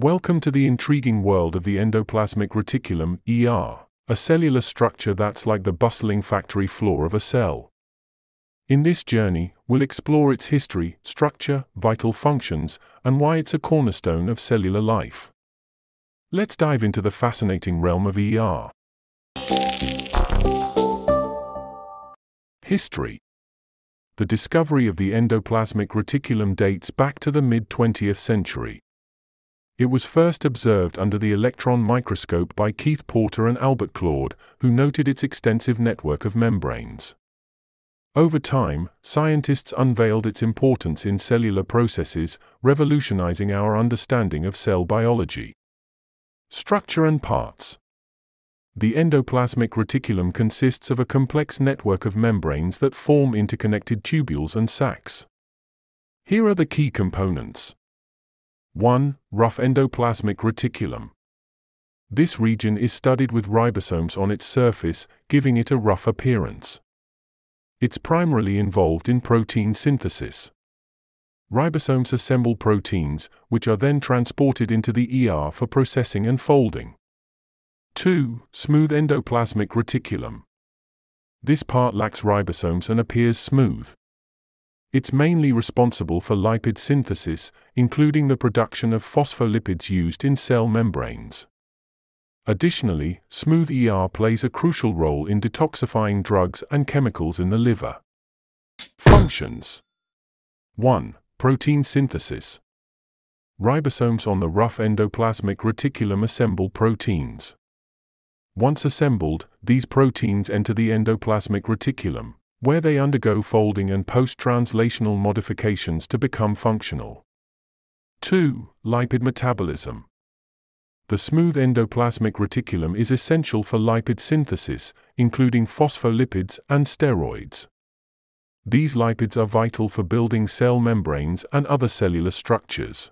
Welcome to the intriguing world of the endoplasmic reticulum, a cellular structure that's like the bustling factory floor of a cell. In this journey, we'll explore its history, structure, vital functions, and why it's a cornerstone of cellular life. Let's dive into the fascinating realm of History. The discovery of the endoplasmic reticulum dates back to the mid-20th century. It was first observed under the electron microscope by Keith Porter and Albert Claude, who noted its extensive network of membranes. Over time, scientists unveiled its importance in cellular processes, revolutionizing our understanding of cell biology. Structure and parts. The endoplasmic reticulum consists of a complex network of membranes that form interconnected tubules and sacs. Here are the key components. 1. Rough endoplasmic reticulum. This region is studded with ribosomes on its surface, giving it a rough appearance. It's primarily involved in protein synthesis. Ribosomes assemble proteins, which are then transported into the ER for processing and folding. 2. Smooth endoplasmic reticulum. This part lacks ribosomes and appears smooth. It's mainly responsible for lipid synthesis, including the production of phospholipids used in cell membranes. Additionally, smooth ER plays a crucial role in detoxifying drugs and chemicals in the liver. Functions. 1. Protein synthesis. Ribosomes on the rough endoplasmic reticulum assemble proteins. Once assembled, these proteins enter the endoplasmic reticulum, where they undergo folding and post-translational modifications to become functional. 2. Lipid metabolism. The smooth endoplasmic reticulum is essential for lipid synthesis, including phospholipids and steroids. These lipids are vital for building cell membranes and other cellular structures.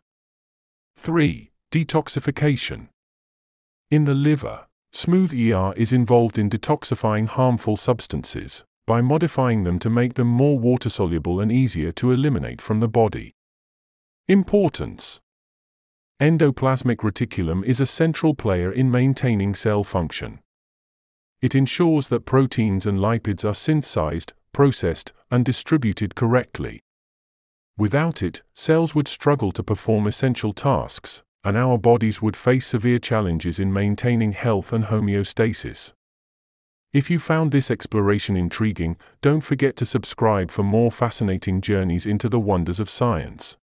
3. Detoxification. In the liver, smooth ER is involved in detoxifying harmful substances, by modifying them to make them more water-soluble and easier to eliminate from the body. Importance. Endoplasmic reticulum is a central player in maintaining cell function. It ensures that proteins and lipids are synthesized, processed, and distributed correctly. Without it, cells would struggle to perform essential tasks, and our bodies would face severe challenges in maintaining health and homeostasis. If you found this exploration intriguing, don't forget to subscribe for more fascinating journeys into the wonders of science.